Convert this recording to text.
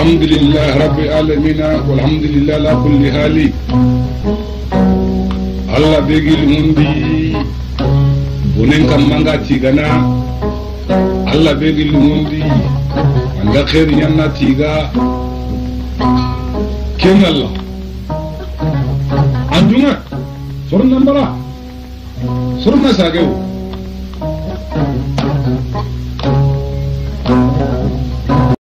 الحمد لله رب العالمين والحمد لله على كل حال الله بيجي المندي بنين كم مانغا تيغانا الله بيجي المندي عند خير ينا تيغا كين الله عندنا صرنا مرا صرنا ساقو